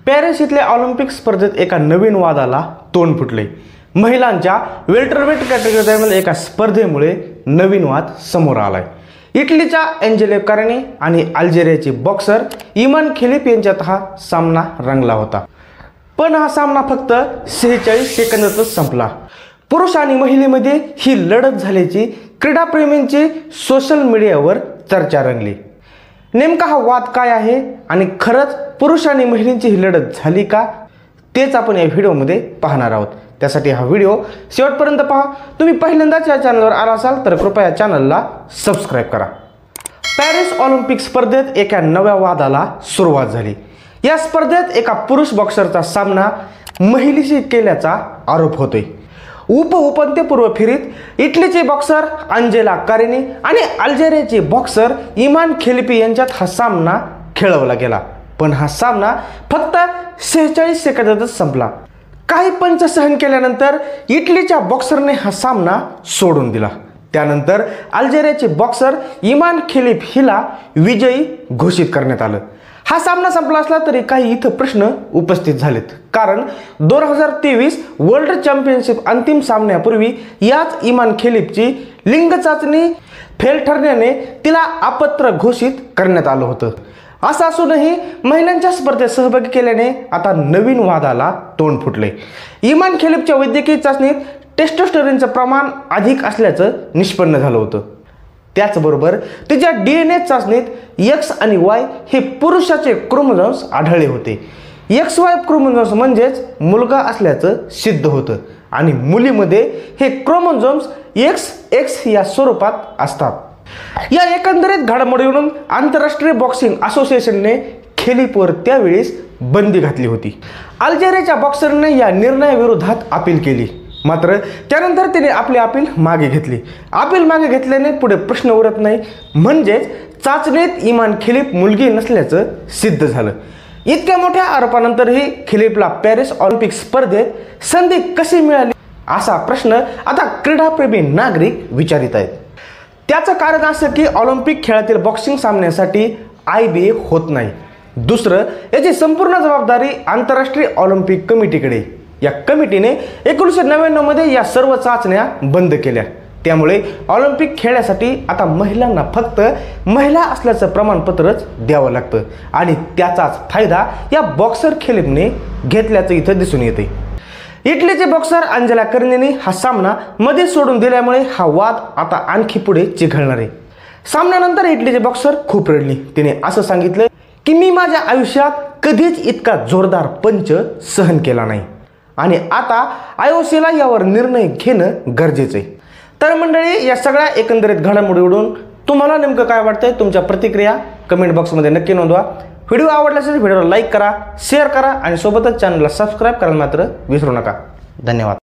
Paris इथल्या Olympic स्पर्धेत एका नवीन वादाला तोंड फुटले। महिलांच्या वेल्टरवेट कॅटेगरीमधील एका स्पर्धेमुळे नवीन वाद समोर आलाय। इटलीच्या एंजेलो कारेनी आणि अल्जेरियाची बॉक्सर इमान खिलीफ यांच्यात हा सामना रंगला होता, पण हा सामना फक्त 46 सेकंदातच संपला। पुरुष आणि महिलेमध्ये ही लढत झाल्याची क्रीडाप्रेमींची सोशल मीडियावर चर्चा रंगली। नेमका हा वाद काय आहे आणि खरंच पुरुष आणि महिलांची ही लढत झाली का, तेच आपण या व्हिडिओमध्ये पाहणार आहोत। त्यासाठी हा व्हिडिओ शेवटपर्यंत पहा। तुम्ही पहिल्यांदाच या चॅनलवर आला असाल तर कृपया चॅनलला सबस्क्राइब करा। पॅरिस ऑलिम्पिक स्पर्धेत एका नव्या वादाला सुरुवात झाली। या स्पर्धेत एका पुरुष बॉक्सरचा सामना महिलेशी केल्याचा आरोप होतोय। उपांत्यपूर्व फेरीत इटलीचे बॉक्सर अंजेला कारेनी आणि अल्जेरियाचे बॉक्सर इमान खिलीफ यांच्यात हा सामना खेळवला गेला, पण हा सामना फक्त 46 सेकंदातच संपला। काही पंच सहन केल्यानंतर इटलीच्या बॉक्सरने हा सामना सोडून दिला। त्यानंतर अल्जेरियाचे बॉक्सर इमान खिलीफ हिला विजयी घोषित करण्यात आलं। हा सामना संपला असला तरी काही इथं प्रश्न उपस्थित झालेत, कारण 2023 वर्ल्ड चॅम्पियनशिप अंतिम सामन्यापूर्वी याच इमान खिलीफची लिंग चाचणी फेल ठरल्याने तिला अपात्र घोषित करण्यात आलं होतं। असं असूनही महिलांच्या स्पर्धेत सहभागी केल्याने आता नवीन वादाला तोंड फुटले। इमान खिलीफच्या वैद्यकीय चाचणीत टेस्टोस्टेरोनचं प्रमाण अधिक असल्याचं निष्पन्न झालं होतं। त्याचबरोबर तिच्या DNA चाचणीत X आणि Y हे पुरुषाचे क्रोमोझोम्स आढळले होते। XY क्रोमोझोम्स म्हणजेच मुलगा असल्याचं सिद्ध होतं आणि मुलीमध्ये हे क्रोमोझोम्स XX या स्वरूपात असतात। या एकंदरीत घडामोडीवरून आंतरराष्ट्रीय बॉक्सिंग असोसिएशनने खिलीफवर त्यावेळेस बंदी घातली होती। अल्जेरियाच्या बॉक्सरने या निर्णयाविरोधात अपील केली, मात्र त्यानंतर तिने आपली अपील मागे घेतली। अपील मागे घेतल्याने पुढे प्रश्न उरत नाही, म्हणजेच चाचणीत इमान खिलीफ मुलगी नसल्याचं सिद्ध झालं। इतक्या मोठ्या आरोपानंतरही खिलीफला पॅरिस ऑलिम्पिक स्पर्धेत संधी कशी मिळाली असा प्रश्न आता क्रीडाप्रेमी नागरिक विचारित आहेत। त्याचं कारण असं की ऑलिम्पिक खेळातील बॉक्सिंग सामन्यासाठी IBA होत नाही। दुसरं, याची संपूर्ण जबाबदारी आंतरराष्ट्रीय ऑलिम्पिक कमिटीकडे। या कमिटीने 1999 मध्ये या सर्व चाचण्या बंद केल्या। त्यामुळे ऑलिम्पिक खेळण्यासाठी आता महिलांना फक्त महिला असल्याचं प्रमाणपत्रच द्यावं लागतं आणि त्याचाच फायदा या बॉक्सर खिलीफने घेतल्याचं इथं दिसून येते। इटलीचे बॉक्सर अंजेला कारेनीने हा सामना मध्ये सोडून दिल्यामुळे हा वाद आता आणखी पुढे चिघळणार आहे। सामन्यानंतर इटलीचे बॉक्सर खूप रडली। तिने असं सांगितलं की मी माझ्या आयुष्यात कधीच इतका जोरदार पंच सहन केला नाही आणि आता IOCला यावर निर्णय घेणं गरजेचं आहे। तर मंडळी, या सगळ्या एकंदरीत घडामोडीवरून तुम्हाला नेमकं काय वाटतंय, तुमच्या प्रतिक्रिया कमेंट बॉक्समध्ये नक्की नोंदवा। व्हिडिओ आवडला असेल व्हिडिओला लाईक करा, शेअर करा आणि सोबतच चॅनलला सबस्क्राइब करायला मात्र विसरू नका। धन्यवाद।